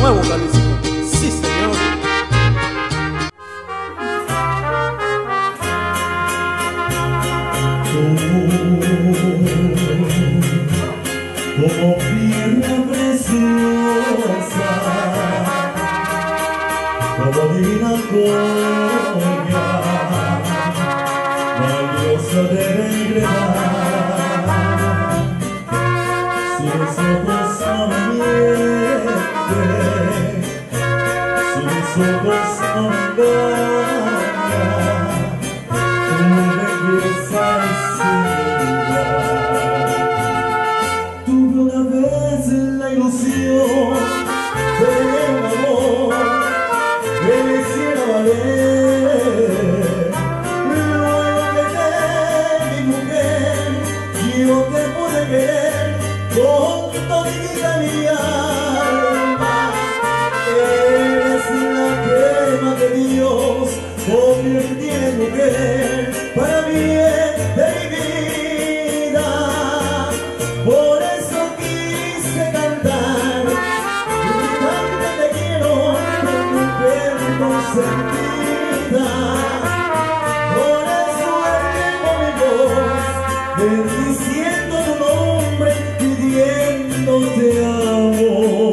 nuevo Jalisco. Sí, señor. Como piedra preciosa, como divina joya, valiosa de engrenar. Si mis ojos no me mienten, si mis ojos no me engañan, tu belleza es sin duda. Tuve una vez la ilusión de un amor que me hiciera valer. Luego que te mi mujer, yo te pude querer con todita mi alma. Eres la crema que Dios convirtió en mujer para bien de mi vida. Por eso quise cantar, gritarte te quiero, mujer consentida. Por eso elevo mi voz, bendiciendo tu nombre, pidiendo te amo.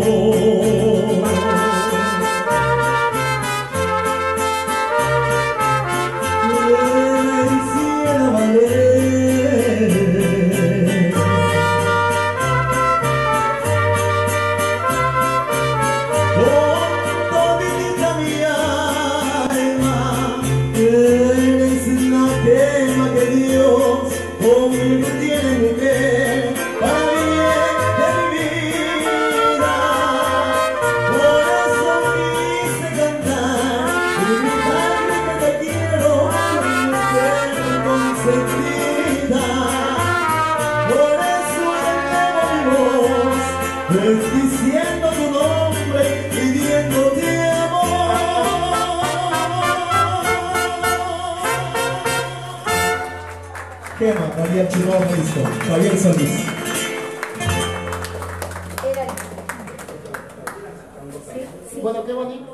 Me hiciera valer. Con todita mi alma, eres la quema que Dios convirtió en mujer para bien de mi vida. Por eso quise cantar, gritarle que te quiero, mujer consentida. Por eso elevo mi voz, bendiciendo tu nombre, pidiéndote amor. Quema, María Chihuahua, listo. Javier Solís. Bueno, qué bonito.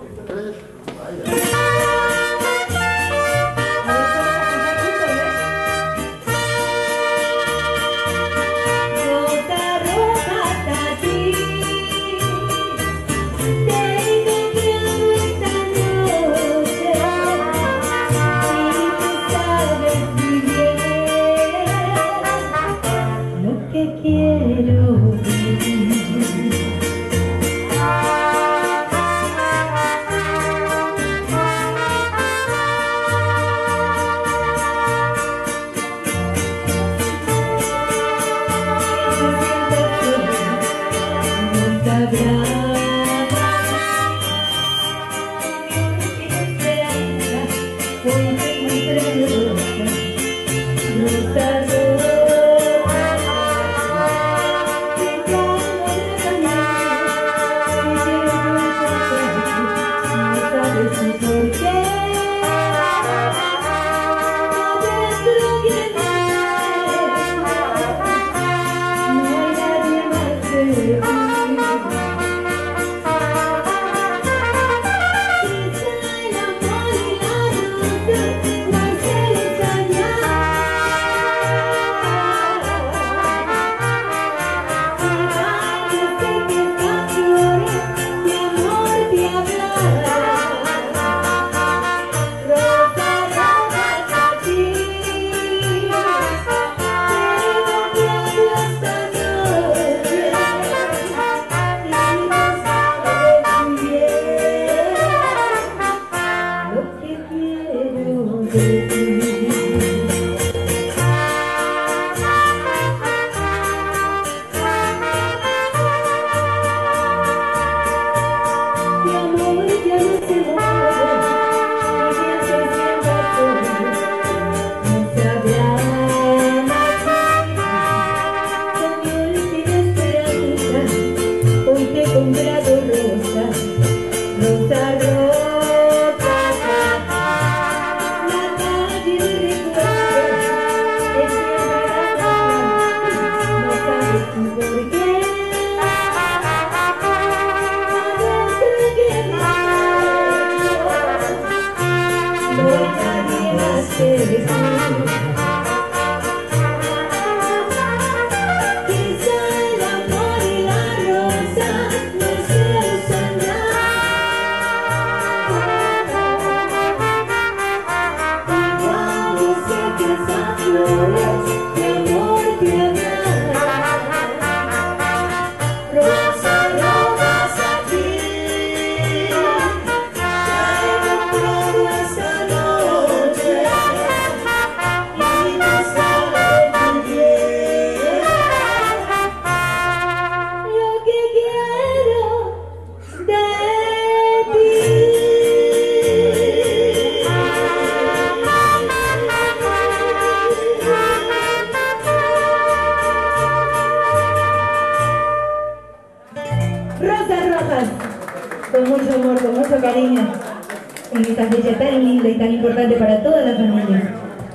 Con mucho amor, con mucho cariño, en esta fecha tan linda y tan importante para toda la familia.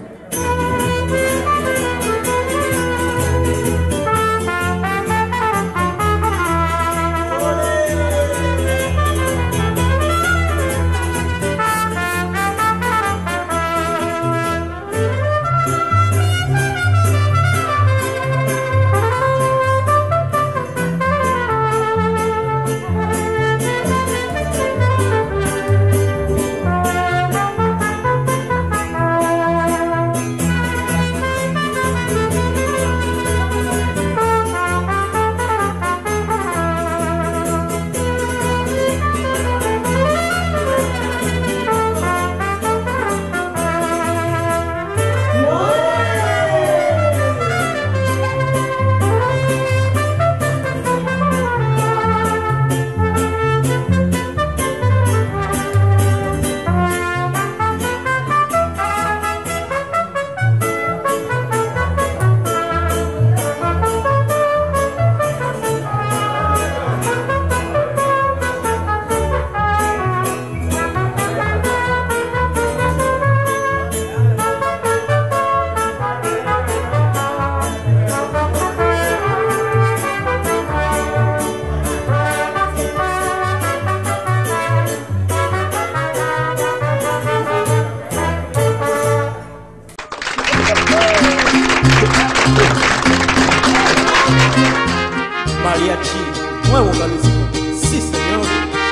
Mariachi, nuevo Jalisco, sí señor.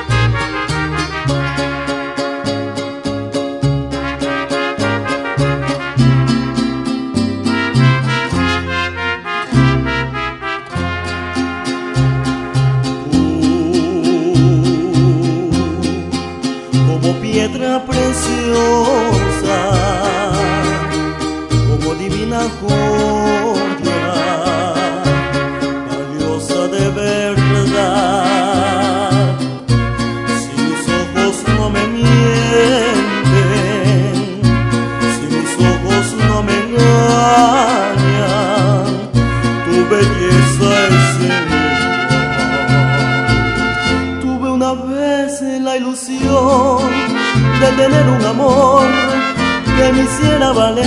Como piedra preciosa, como divina joya, valiosa de verdad. Si mis ojos no me mienten, si mis ojos no me engañan, tu belleza es igual. Tuve una vez la ilusión de tener un amor que me hiciera valer.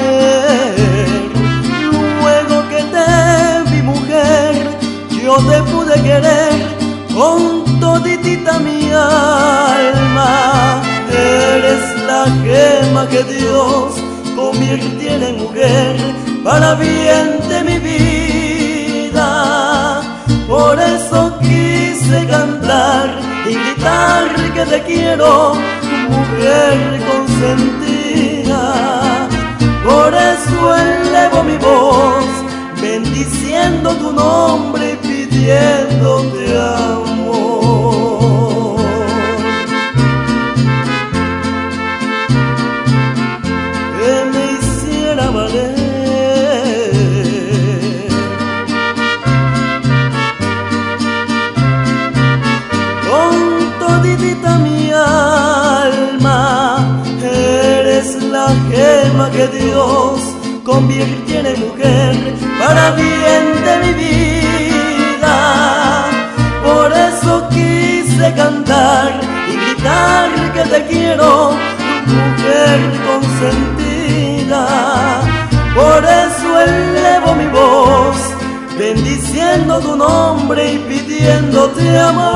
Luego que te vi, mujer, yo te pude querer con toditita mi alma. Eres la gema que Dios convirtiera en mujer para bien de mi vida. Por eso quise cantar y gritar que te quiero, mujer consentida. Por eso elevo mi voz, bendiciendo tu nombre y pidiéndote amor. Que me hiciera valer. Mi alma, eres la gema que Dios convirtiera en mujer para bien de mi vida. Por eso quise cantar y gritar que te quiero, mujer consentida. Por eso elevo mi voz, bendiciendo tu nombre y pidiéndote amor.